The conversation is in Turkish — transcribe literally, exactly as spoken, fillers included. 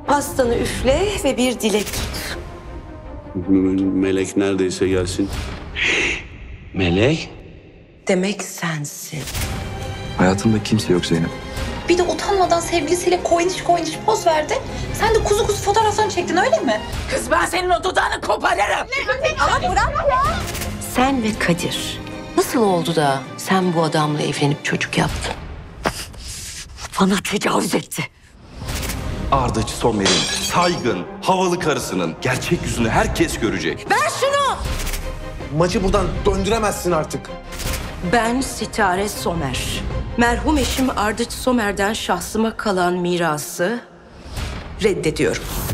Pastanı üfle ve bir dilek tut. Melek neredeyse gelsin. Melek? Demek sensin. Hayatımda kimse yok Zeynep. Bir de utanmadan sevgilisiyle koyniş koyniş poz verdi. Sen de kuzu kuzu fotoğraflarını çektin öyle mi? Kız ben senin o dudağını koparırım. Ama bırak ya. Sen ve Kadir nasıl oldu da sen bu adamla evlenip çocuk yaptın? Bana tecavüz etti. Ardıç Somer'in saygın, havalı karısının gerçek yüzünü herkes görecek. Ver şunu! Maçı buradan döndüremezsin artık. Ben Sitare Somer. Merhum eşim Ardıç Somer'den şahsıma kalan mirası reddediyorum.